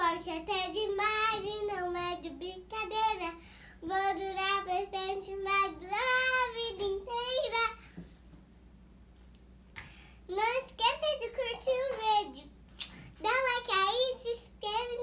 forte até demais e não é de brincadeira. Vou durar bastante, mas durar a vida inteira. Não esqueça de curtir o vídeo, dá like aí, se inscreve